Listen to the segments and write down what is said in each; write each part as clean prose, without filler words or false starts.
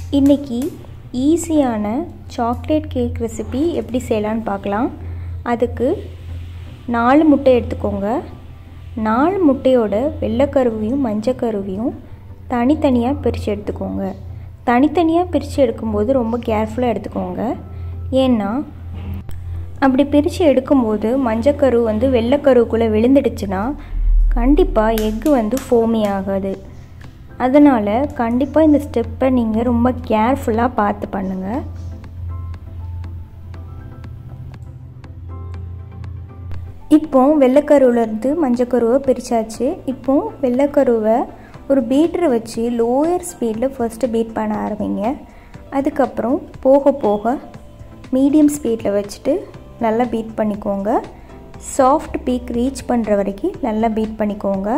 இன்னைக்கு ஈஸியான chocolate cake recipe எப்படி செய்யலாம்னு பார்க்கலாம். அதுக்கு 4 முட்டை எடுத்துக்கோங்க. 4 முட்டையோட வெள்ளைக்கருவையும் மஞ்சக்கருவையும் தனித்தனியாக பிரித்து எடுத்துக்கோங்க. தனித்தனியாக பிரித்து எடுக்கும்போது ரொம்ப கேர்ஃபுல்லாக எடுத்துக்கோங்க. ஏன்னா அப்படி பிரித்து எடுக்கும்போது மஞ்சக்கரு வெள்ளைக்கருவுக்குள்ளே விழுந்துடுச்சுன்னா கண்டிப்பாக எக்கு ஃபோமி ஆகாது. அதனால் கண்டிப்பாக இந்த ஸ்டெப்பை நீங்கள் ரொம்ப கேர்ஃபுல்லாக பார்த்து பண்ணுங்கள். இப்போ வெள்ளைக்கருவிலேருந்து மஞ்சக்கருவை பிரித்தாச்சு. இப்போ வெள்ளைக்கருவை ஒரு பீட்டரை வச்சு லோயர் ஸ்பீடில் ஃபஸ்ட்டு பீட் பண்ண ஆரம்பிங்க. அதுக்கப்புறம் போக போக மீடியம் ஸ்பீடில் வச்சுட்டு நல்லா பீட் பண்ணிக்கோங்க. சாஃப்ட் பீக் ரீச் பண்ணுற வரைக்கும் நல்லா பீட் பண்ணிக்கோங்க.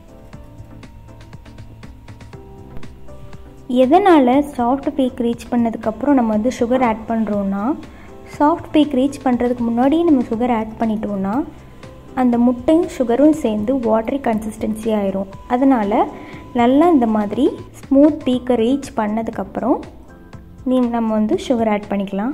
எதனால் சாஃப்ட் பீக் ரீச் பண்ணதுக்கப்புறம் நம்ம சுகர் ஆட் பண்ணுறோன்னா, சாஃப்ட் பீக் ரீச் பண்ணுறதுக்கு முன்னாடியே நம்ம சுகர் ஆட் பண்ணிட்டோன்னா அந்த முட்டையும் சுகரும் சேர்ந்து வாட்டரி கன்சிஸ்டன்சி ஆயிரும். அதனால் நல்லா இந்த மாதிரி ஸ்மூத் பீக்கை ரீச் பண்ணதுக்கப்புறம் நம்ம சுகர் ஆட் பண்ணிக்கலாம்.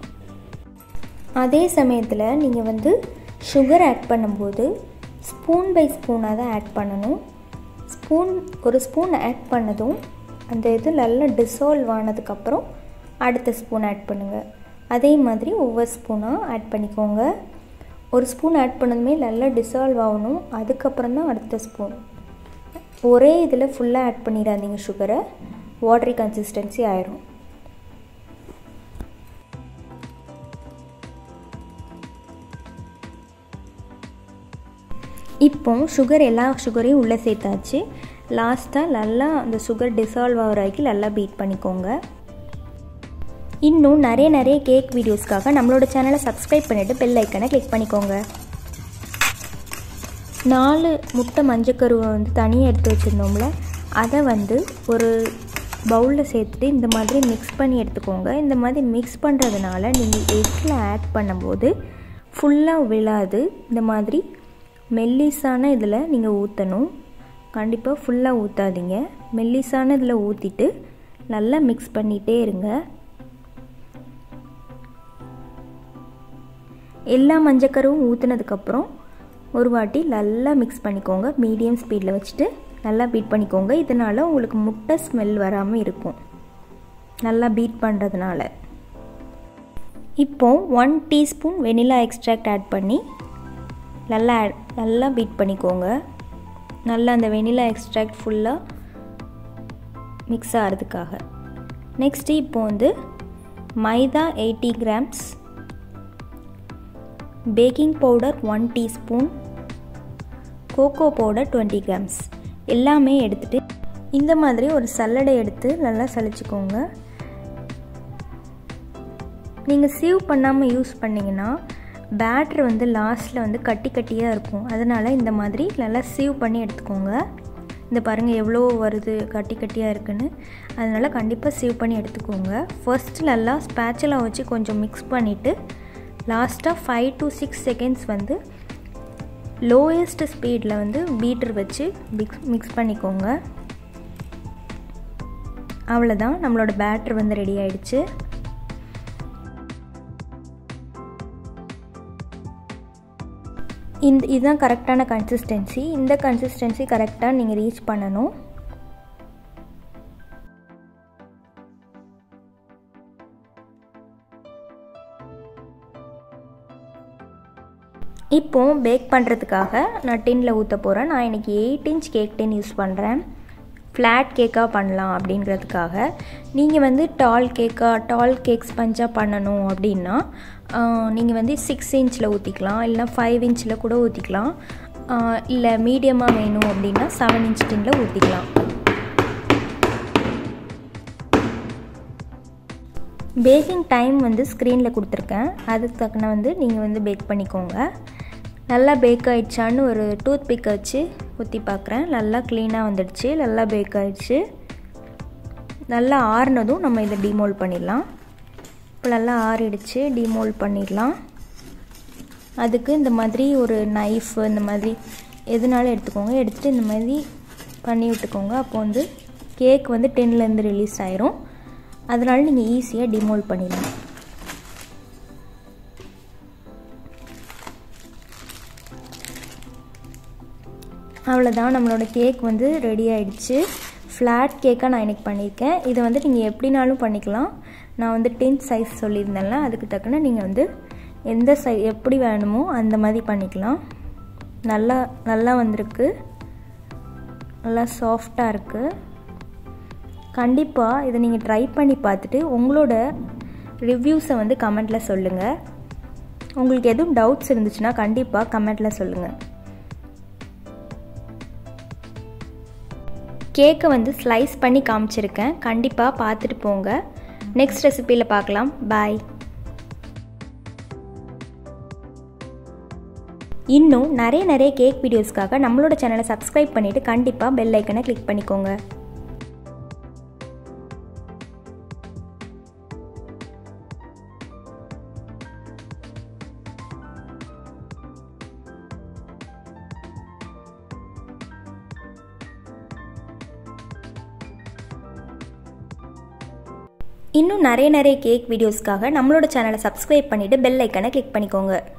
அதே சமயத்தில் நீங்கள் சுகர் ஆட் பண்ணும்போது ஸ்பூன் பை ஸ்பூனாக தான் ஆட் பண்ணணும். ஒரு ஸ்பூன் ஆட் பண்ணதும் அந்த இது நல்லா டிசால்வ் ஆனதுக்கப்புறம் அடுத்த ஸ்பூன் ஆட் பண்ணுங்கள். அதே மாதிரி ஒவ்வொரு ஸ்பூனாக ஆட் பண்ணிக்கோங்க. ஒரு ஸ்பூன் ஆட் பண்ணதுமே நல்லா டிசால்வ் ஆகணும். அதுக்கப்புறம் தான் அடுத்த ஸ்பூன். ஒரே இதில் ஃபுல்லாக ஆட் பண்ணிடாதீங்க சுகரை, வாட்டரி கன்சிஸ்டன்சி ஆயிரும். இப்போ எல்லா சுகரையும் உள்ளே சேர்த்தாச்சு. லாஸ்ட்டாக நல்லா அந்த சுகர் டிசால்வ் ஆகிற வரைக்கும் நல்லா பீட் பண்ணிக்கோங்க. இன்னும் நிறைய கேக் வீடியோஸ்க்காக நம்மளோட சேனலை சப்ஸ்கிரைப் பண்ணிவிட்டு பெல் ஐக்கனை கிளிக் பண்ணிக்கோங்க. 4 முட்டை மஞ்சக்கருவை தனியாக எடுத்து வச்சுருந்தோம்ல, அதை ஒரு பவுலில் சேர்த்துட்டு இந்த மாதிரி மிக்ஸ் பண்ணி எடுத்துக்கோங்க. இந்த மாதிரி மிக்ஸ் பண்ணுறதுனால நீங்கள் எக்கில் ஆட் பண்ணும்போது ஃபுல்லாக விழாது. இந்த மாதிரி மெல்லிசான இதில் நீங்கள் ஊற்றணும். கண்டிப்பாக ஃபுல்லாக ஊற்றாதீங்க. மெல்லிசான இதில் ஊற்றிட்டு நல்லா மிக்ஸ் பண்ணிகிட்டே இருங்க. எல்லா மஞ்சக்கருவும் ஊற்றுனதுக்கப்புறம் ஒரு வாட்டி நல்லா மிக்ஸ் பண்ணிக்கோங்க. மீடியம் ஸ்பீடில் வச்சுட்டு நல்லா பீட் பண்ணிக்கோங்க. இதனால் உங்களுக்கு முட்டை ஸ்மெல் வராமல் இருக்கும், நல்லா பீட் பண்ணுறதுனால. இப்போது 1 டீஸ்பூன் வெனிலா எக்ஸ்ட்ராக்ட் ஆட் பண்ணி நல்லா பீட் பண்ணிக்கோங்க. நல்லா அந்த வெனிலா எக்ஸ்ட்ராக்ட் ஃபுல்லாக மிக்ஸ் ஆகிறதுக்காக. நெக்ஸ்ட்டு இப்போ maida 80 grams, baking powder 1 teaspoon, cocoa powder 20 grams எல்லாமே எடுத்துகிட்டு இந்த மாதிரி ஒரு சல்லடை எடுத்து நல்லா சலிச்சுக்கோங்க. நீங்கள் சீவ் பண்ணாமல் யூஸ் பண்ணிங்கன்னா பேட்ரு லாஸ்ட்டில் கட்டியாக இருக்கும். அதனால் இந்த மாதிரி நல்லா சீவ் பண்ணி எடுத்துக்கோங்க. இந்த பாருங்கள் எவ்வளோ வருது, கட்டியாக இருக்குன்னு. அதனால் கண்டிப்பாக சீவ் பண்ணி எடுத்துக்கோங்க. ஃபர்ஸ்ட் நல்லா ஸ்பேச்சுலா வச்சு கொஞ்சம் மிக்ஸ் பண்ணிவிட்டு லாஸ்ட்டாக 5 to 6 செகண்ட்ஸ் லோயஸ்ட் ஸ்பீடில் பீட்டர் வச்சு மிக்ஸ் பண்ணிக்கோங்க. அவ்வளோதான், நம்மளோட பேட்டர் ரெடி ஆயிடுச்சு. இதுதான் கரெக்டான கன்சிஸ்டன்சி. இந்த கன்சிஸ்டன்சி கரெக்டாக நீங்கள் ரீச் பண்ணணும். இப்போ பேக் பண்ணுறதுக்காக நான் டின்னில் ஊற்ற போகிறேன். நான் இன்றைக்கி 8 இன்ச் கேக் டின் யூஸ் பண்ணுறேன். ஃப்ளாட் கேக்காக பண்ணலாம் அப்படிங்கிறதுக்காக. நீங்கள் டால் கேக் ஸ்பஞ்சாக பண்ணணும் அப்படின்னா நீங்கள் 6 இன்ச்சில் ஊற்றிக்கலாம், இல்லைனா 5 இன்ச்சில் கூட ஊற்றிக்கலாம். இல்லை மீடியமாக வேணும் அப்படின்னா 7 இன்ச் டின்னில் ஊற்றிக்கலாம். பேக்கிங் டைம் ஸ்க்ரீனில் கொடுத்துருக்கேன். அதுக்கு தக்கன நீங்கள் பேக் பண்ணிக்கோங்க. நல்லா பேக் ஆகிடுச்சான்னு ஒரு டூத் பிக்கை வச்சு ஊற்றி பார்க்குறேன். நல்லா க்ளீனாக வந்துடுச்சு, நல்லா பேக் ஆகிடுச்சு. நல்லா ஆறுனதும் நம்ம இதை டிமோல்ட் பண்ணிடலாம். இப்போ நல்லா ஆறிடுச்சு, டிமோல்ட் பண்ணிடலாம். அதுக்கு இந்த மாதிரி ஒரு நைஃபு இந்த மாதிரி எதுனாலும் எடுத்துக்கோங்க. எடுத்துகிட்டு இந்த மாதிரி பண்ணி விட்டுக்கோங்க. அப்போ கேக் டின்லேருந்து ரிலீஸ் ஆயிரும். அதனால நீங்கள் ஈஸியாக டிமோல்ட் பண்ணிடலாம். அவ்வளோதான், நம்மளோட கேக் வந்து ரெடி ஆகிடுச்சு. ஃப்ளாட் கேக்காக நான் இன்றைக்கி பண்ணியிருக்கேன். இதை வந்து நீங்கள் எப்படினாலும் பண்ணிக்கலாம். நான் வந்து 10 சைஸ் சொல்லியிருந்தேன்ல, அதுக்கு தக்கன நீங்கள் வந்து எந்த எப்படி வேணுமோ அந்த மாதிரி பண்ணிக்கலாம். நல்லா வந்திருக்கு, நல்லா சாஃப்டாக இருக்குது. கண்டிப்பாக இதை நீங்கள் ட்ரை பண்ணி பார்த்துட்டு உங்களோட ரிவ்யூஸை வந்து கமெண்ட்டில் சொல்லுங்கள். உங்களுக்கு எதுவும் டவுட்ஸ் இருந்துச்சுன்னா கண்டிப்பாக கமெண்ட்டில் சொல்லுங்கள். கேக்கை வந்து ஸ்லைஸ் பண்ணி காமிச்சிருக்கேன், கண்டிப்பாக பார்த்துட்டு போங்க. நெக்ஸ்ட் ரெசிபியில் பார்க்கலாம். பாய். இன்னும் நிறைய கேக் வீடியோஸ்க்காக நம்மளோட சேனலை சப்ஸ்கிரைப் பண்ணிவிட்டு கண்டிப்பாக பெல் ஐக்கனை கிளிக் பண்ணிக்கோங்க. இன்னும் நிறைய கேக் வீடியோஸ்க்காக நம்மளோட சேனலை சப்ஸ்கிரைப் பண்ணிவிட்டு பெல் ஐக்கனை கிளிக் பண்ணிக்கோங்க.